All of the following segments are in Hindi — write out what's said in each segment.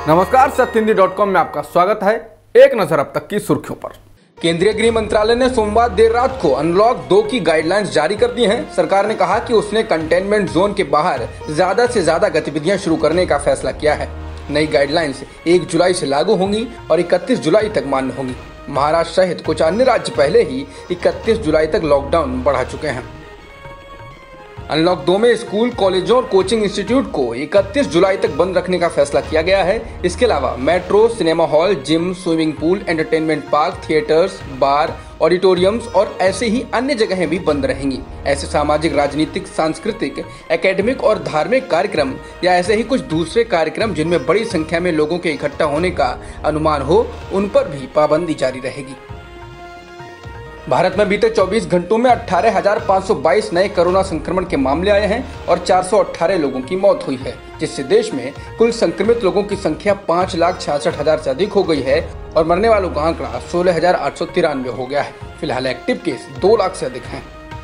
नमस्कार, सत्यहिंदी.com में आपका स्वागत है। एक नजर अब तक की सुर्खियों पर। केंद्रीय गृह मंत्रालय ने सोमवार देर रात को अनलॉक 2 की गाइडलाइंस जारी कर दी हैं। सरकार ने कहा कि उसने कंटेनमेंट जोन के बाहर ज्यादा से ज्यादा गतिविधियां शुरू करने का फैसला किया है। नई गाइडलाइंस 1 जुलाई से लागू होंगी और 31 जुलाई तक मान्य होंगी। महाराष्ट्र सहित कुछ अन्य राज्य पहले ही 31 जुलाई तक लॉकडाउन बढ़ा चुके हैं। अनलॉक 2 में स्कूल, कॉलेजों और कोचिंग इंस्टीट्यूट को 31 जुलाई तक बंद रखने का फैसला किया गया है। इसके अलावा metro, cinema hall, gym, swimming pool, entertainment park, theatres, bar, auditoriums और ऐसे ही अन्य जगहें भी बंद रहेंगी। ऐसे सामाजिक, राजनीतिक, सांस्कृतिक, एकेडमिक और धार्मिक कार्यक्रम या ऐसे ही कुछ दूसरे कार्यक्रम जिनमें बड़ी संख्या में लोगों के इकट्ठा होने का अनुमान हो, उन पर भी पाबंदी जारी रहेगी। भारत में बीते 24 घंटों में 18,522 नए कोरोना संक्रमण के मामले आए हैं और 418 लोगों की मौत हुई है, जिससे देश में कुल संक्रमित लोगों की संख्या 5,66,000 से अधिक हो गई है और मरने वालों का आंकड़ा 16,893 हो गया है। फिलहाल एक्टिव केस 2 लाख से अधिक हैं।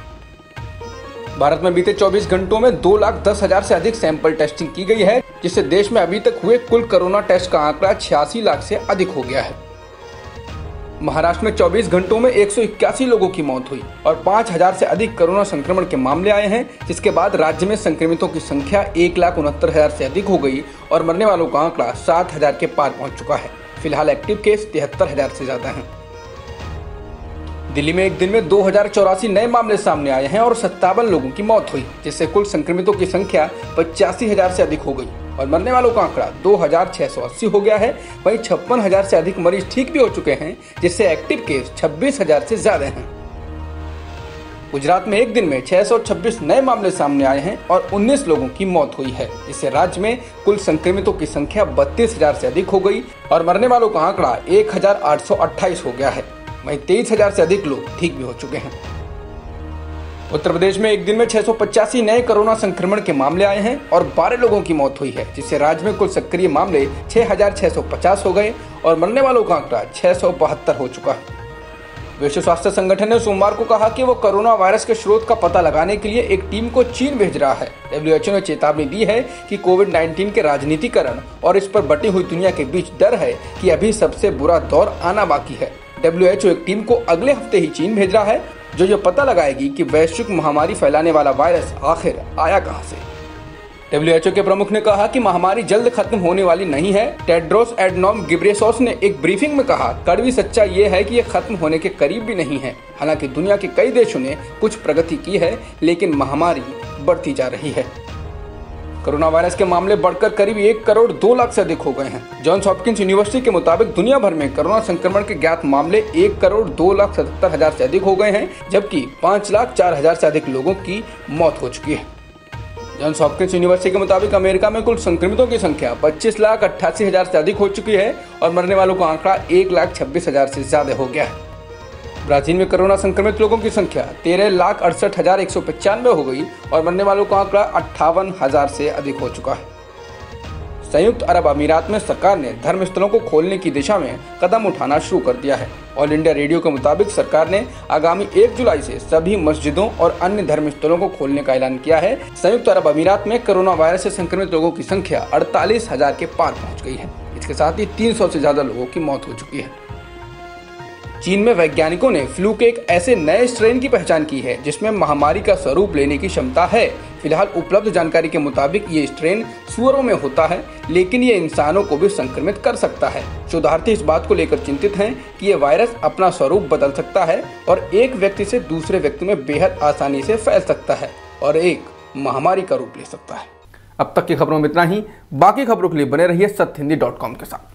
भारत में बीते 24 घंटों में 2,10,000 से अधिक सैंपल टेस्टिंग की गई है, जिससे देश में अभी तक हुए कुल कोरोना टेस्ट का आंकड़ा 86 लाख से अधिक हो गया है। महाराष्ट्र में 24 घंटों में 181 लोगों की मौत हुई और 5,000 से अधिक कोरोना संक्रमण के मामले आए हैं, जिसके बाद राज्य में संक्रमितों की संख्या 1,69,000 से अधिक हो गई और मरने वालों का आंकड़ा 7,000 के पार पहुंच चुका है। फिलहाल एक्टिव केस 73,000 से ज्यादा हैं। दिल्ली में एक दिन में 2,084 नए मामले सामने आए हैं और 57 लोगों की मौत हुई, जिससे कुल संक्रमितों की संख्या 85,000 से अधिक हो गई और मरने वालों का आंकड़ा 2,680 हो गया है। वहीं 56,000 से अधिक मरीज ठीक भी हो चुके हैं, जिससे एक्टिव केस 26,000 से ज्यादा हैं। गुजरात में एक दिन में 626 नए मामले सामने आए हैं और 19 लोगों की मौत हुई है। इससे राज्य में कुल संक्रमितों की संख्या 32,000 से अधिक हो गई और मरने वालों का आंकड़ा 1,828 हो गया है। वहीं 23,000 से अधिक लोग ठीक भी हो चुके हैं। उत्तर प्रदेश में एक दिन में 685 नए कोरोना संक्रमण के मामले आए हैं और 12 लोगों की मौत हुई है, जिससे राज्य में कुल सक्रिय मामले 6,650 हो गए और मरने वालों का आंकड़ा 672 हो चुका है। विश्व स्वास्थ्य संगठन ने सोमवार को कहा कि वो कोरोना वायरस के स्रोत का पता लगाने के लिए एक टीम को चीन भेज रहा है। WHO ने चेतावनी दी है कि कोविड-19 के राजनीतिकरण और इस पर बटी हुई दुनिया के बीच डर है कि अभी सबसे बुरा दौर आना बाकी है। WHO एक टीम को अगले हफ्ते ही चीन भेज रहा है, जो ये पता लगाएगी कि वैश्विक महामारी फैलाने वाला वायरस आखिर आया कहां से। WHO के प्रमुख ने कहा कि महामारी जल्द खत्म होने वाली नहीं है। टेड्रोस एडनॉम गिब्रेसोस ने एक ब्रीफिंग में कहा, कड़वी सच्चाई ये है कि यह खत्म होने के करीब भी नहीं है। हालांकि दुनिया के कई देशों ने कुछ प्रगति की है, लेकिन महामारी बढ़ती जा रही है। कोरोना वायरस के मामले बढ़कर करीब 1 करोड़ 2 लाख से अधिक हो गए हैं। जॉन्स हॉपकिंस यूनिवर्सिटी के मुताबिक दुनिया भर में कोरोना संक्रमण के ज्ञात मामले 1 करोड़ 2,77,000 से अधिक हो गए हैं, जबकि 5,04,000 से अधिक लोगों की मौत हो चुकी है। जॉन्स हॉपकिंस यूनिवर्सिटी के मुताबिक अमेरिका में कुल संक्रमितों की संख्या 25,88,000 से अधिक हो चुकी है और मरने वालों का आंकड़ा 1,26,000 से ज्यादा हो गया है। ब्राजील में कोरोना संक्रमित लोगों की संख्या 13,68,195 हो गई और मरने वालों का आंकड़ा 58,000 से अधिक हो चुका है। संयुक्त अरब अमीरात में सरकार ने धर्मस्थलों को खोलने की दिशा में कदम उठाना शुरू कर दिया है। ऑल इंडिया रेडियो के मुताबिक सरकार ने आगामी 1 जुलाई से सभी मस्जिदों और अन्य धर्मस्थलों को खोलने का ऐलान किया है। संयुक्त अरब अमीरात में कोरोना वायरस से संक्रमित लोगों की संख्या 48,000 के पार पहुंच गई है। इसके साथ ही 300 से ज्यादा लोगों की मौत हो चुकी है। चीन में वैज्ञानिकों ने फ्लू के एक ऐसे नए स्ट्रेन की पहचान की है जिसमें महामारी का स्वरूप लेने की क्षमता है। फिलहाल उपलब्ध जानकारी के मुताबिक ये स्ट्रेन सुअरों में होता है, लेकिन ये इंसानों को भी संक्रमित कर सकता है। शोधार्थी इस बात को लेकर चिंतित हैं कि ये वायरस अपना स्वरूप बदल सकता है और एक व्यक्ति से दूसरे व्यक्ति में बेहद आसानी से फैल सकता है और एक महामारी का रूप ले सकता है। अब तक की खबरों में इतना ही। बाकी खबरों के लिए बने रहिए सत्यहिंदी.com के साथ।